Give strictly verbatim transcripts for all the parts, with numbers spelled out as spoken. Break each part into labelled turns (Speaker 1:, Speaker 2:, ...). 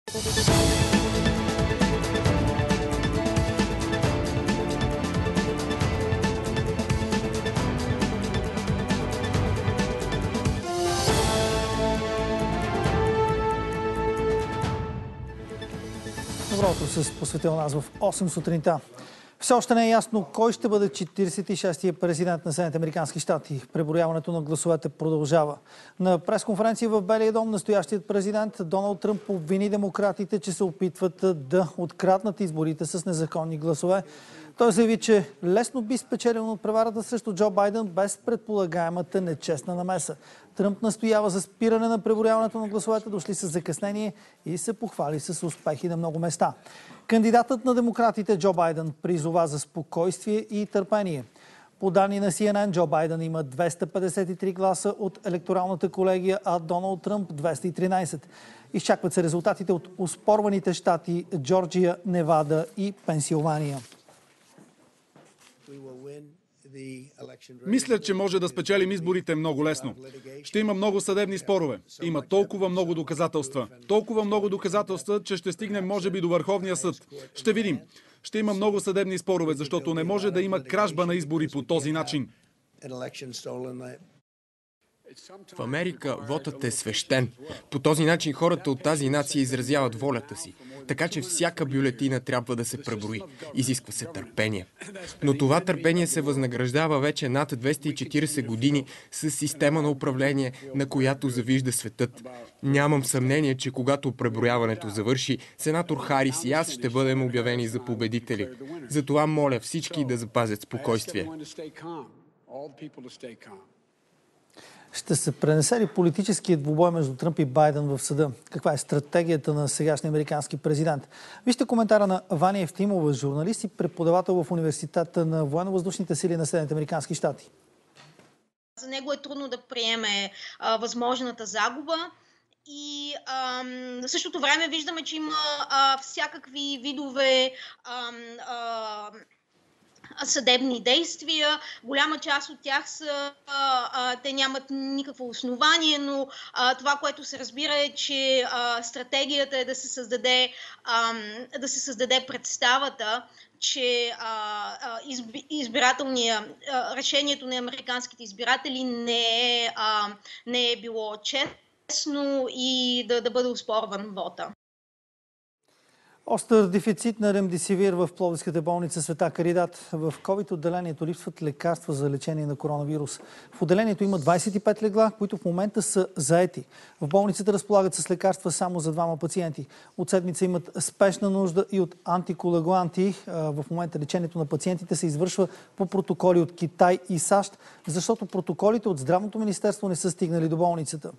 Speaker 1: Добро утро, с посветил нас в осем сутринта. Все още не е ясно кой ще бъде четиридесет и шестия президент на Съединените американски щати. Преброяването на гласовете продължава. На пресконференция в Белия дом настоящият президент Доналд Тръмп обвини демократите, че се опитват да откраднат изборите с незаконни гласове. Той заяви, че лесно би спечелил от преварата срещу Джо Байден без предполагаемата нечестна намеса. Тръмп настоява за спиране на преброяването на гласовете, дошли с закъснение, и се похвали с успехи на много места. Кандидатът на демократите Джо Байден призова за спокойствие и търпение. По данни на Си Ен Ен, Джо Байден има двеста петдесет и три гласа от електоралната колегия, а Доналд Тръмп двеста и тринадесет. Изчакват се резултатите от оспорваните щати Джорджия, Невада и Пенсилвания.
Speaker 2: Мисля, че може да спечелим изборите много лесно. Ще има много съдебни спорове. Има толкова много доказателства. Толкова много доказателства, че ще стигнем може би до Върховния съд. Ще видим. Ще има много съдебни спорове, защото не може да има кражба на избори по този начин.
Speaker 3: В Америка вотът е свещен. По този начин хората от тази нация изразяват волята си. Така че всяка бюлетина трябва да се преброи. Изисква се търпение. Но това търпение се възнаграждава вече над двеста и четиридесет години с система на управление, на която завижда светът. Нямам съмнение, че когато преброяването завърши, сенатор Харис и аз ще бъдем обявени за победители. Затова моля всички да запазят спокойствие.
Speaker 1: Ще се пренесе ли политическият двубой между Тръмп и Байден в съда? Каква е стратегията на сегашния американски президент? Вижте коментара на Ваня Евтимова, журналист и преподавател в Университета на военно-въздушните сили на Съединените американски щати.
Speaker 4: За него е трудно да приеме а, възможната загуба. И а, на същото време виждаме, че има а, всякакви видове а, а, съдебни действия. Голяма част от тях са, а, а, те нямат никакво основание, но а, това, което се разбира е, че а, стратегията е да се създаде, а, да се създаде представата, че а, а, изби, избирателния, а, решението на американските избиратели не е, а, не е било честно и да, да бъде оспорван вота.
Speaker 1: Остър дефицит на ремдесивир в Пловдивската болница Света Каридат. В ковид отделението липсват лекарства за лечение на коронавирус. В отделението има двадесет и пет легла, които в момента са заети. В болницата разполагат с лекарства само за двама пациенти. От седмица имат спешна нужда и от антикоагуланти. В момента лечението на пациентите се извършва по протоколи от Китай и САЩ, защото протоколите от Здравното министерство не са стигнали до болницата.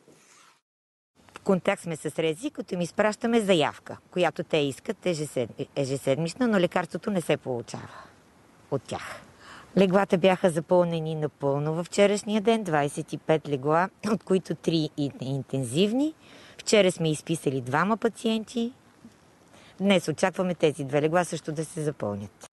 Speaker 5: В контакт сме с РЕЗИ, като им изпращаме заявка, която те искат ежеседмична, но лекарството не се получава от тях. Леглата бяха запълнени напълно във вчерашния ден, двадесет и пет легла, от които три интензивни. Вчера сме изписали двама пациенти. Днес очакваме тези две легла също да се запълнят.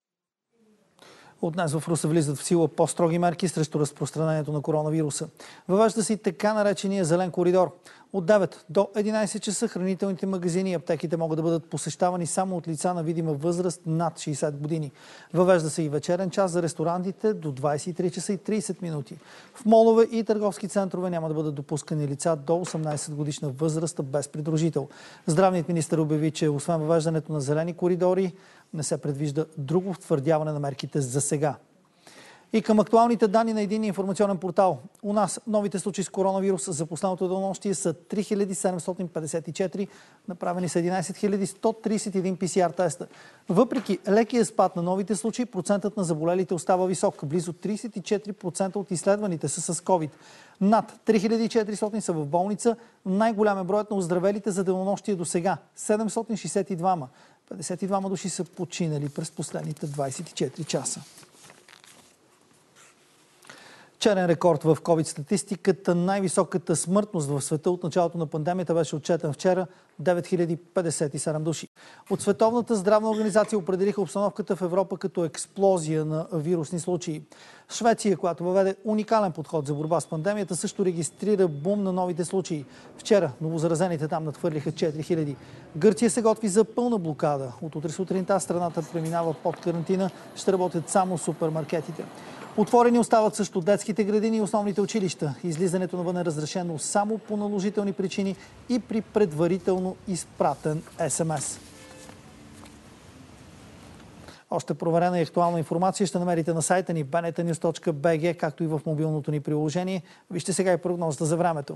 Speaker 1: От днес в Русе влизат в сила по-строги мерки срещу разпространението на коронавируса. Въвежда се и така наречения зелен коридор. От девет до единадесет часа хранителните магазини и аптеките могат да бъдат посещавани само от лица на видима възраст над шейсет години. Въвежда се и вечерен час за ресторантите до двадесет и три часа и тридесет минути. В молове и търговски центрове няма да бъдат допускани лица до осемнадесет годишна възраст без придружител. Здравният министър обяви, че освен въвеждането на зелени коридори, не се предвижда друго втвърдяване на мерките за сега. И към актуалните данни на единния информационен портал. У нас новите случаи с коронавирус за последното денонощие са три хиляди седемстотин петдесет и четири, направени са единадесет хиляди сто тридесет и един пи си ар теста. Въпреки лекия спад на новите случаи, процентът на заболелите остава висок. Близо тридесет и четири процента от изследваните са с ковид. Над три хиляди и четиристотин са в болница. Най-голям е броят на оздравелите за денонощие до сега – седемстотин шейсет и двама. петдесет и двама души са починали през последните двадесет и четири часа. Черен рекорд в ковид статистиката. Най-високата смъртност в света от началото на пандемията беше отчетен вчера – девет хиляди петдесет и седем души. От Световната здравна организация определиха обстановката в Европа като експлозия на вирусни случаи. Швеция, която въведе уникален подход за борба с пандемията, също регистрира бум на новите случаи. Вчера новозаразените там надхвърлиха четири хиляди. Гърция се готви за пълна блокада. От утре сутринта страната преминава под карантина. Ще работят само супермаркетите. Отворени остават също детските градини и основните училища. Излизането навън е разрешено само по наложителни причини и при предварително изпратен ес ем ес. Още проверена и актуална информация ще намерите на сайта ни би ен ти нюз точка би джи, както и в мобилното ни приложение. Вижте сега и прогнозата за времето.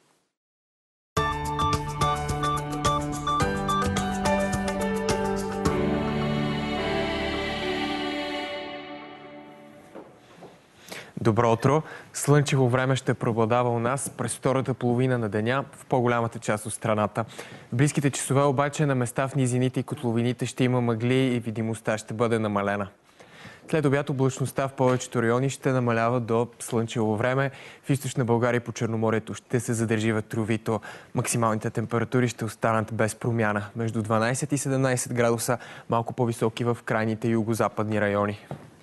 Speaker 3: Добро утро! Слънчево време ще преобладава у нас през втората половина на деня в по-голямата част от страната. В близките часове обаче на места в низините и котловините ще има мъгли и видимостта ще бъде намалена. След обяд облачността в повечето райони ще намалява до слънчево време. В източна България по Черноморието ще се задържи ветровито. Максималните температури ще останат без промяна. Между дванайсет и седемнайсет градуса, малко по-високи в крайните югозападни райони.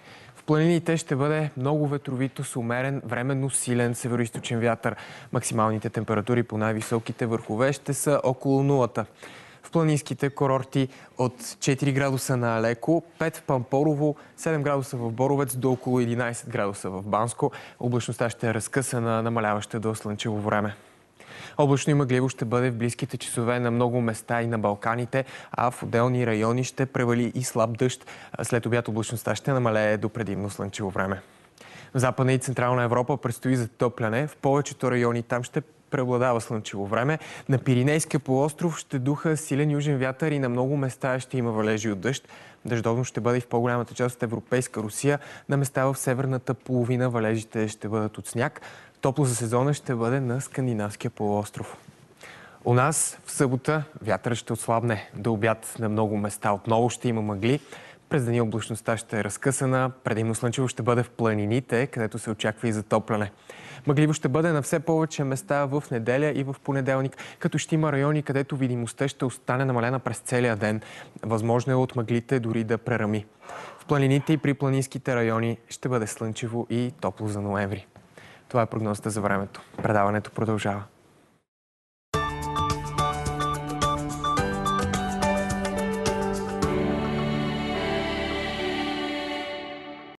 Speaker 3: В планините ще бъде много ветровито с умерен, временно силен североизточен вятър. Максималните температури по най-високите върхове ще са около нулата. В планинските курорти от четири градуса на Алеко, пет в Пампорово, седем градуса в Боровец до около единайсет градуса в Банско. Облачността ще е разкъсана, намаляваща до слънчево време. Облачно и мъгливо ще бъде в близките часове на много места и на Балканите, а в отделни райони ще превали и слаб дъжд. След обяд облачността ще намалее до предимно слънчево време. В Западна и Централна Европа предстои затопляне. В повечето райони там ще преобладава слънчево време. На Пиринейския полуостров ще духа силен южен вятър и на много места ще има валежи от дъжд. Дъждовно ще бъде и в по-голямата част от Европейска Русия. На места в северната половина валежите ще бъдат от сняг. Топло за сезона ще бъде на Скандинавския полуостров. У нас в събота вятърът ще отслабне. До обяд на много места отново ще има мъгли. През деня облачността ще е разкъсана. Предимно слънчево ще бъде в планините, където се очаква и затопляне. Мъгливо ще бъде на все повече места в неделя и в понеделник, като ще има райони, където видимостта ще остане намалена през целия ден. Възможно е от мъглите дори да прерами. В планините и при планинските райони ще бъде слънчево и топло за ноември. Това е прогнозата за времето. Предаването продължава.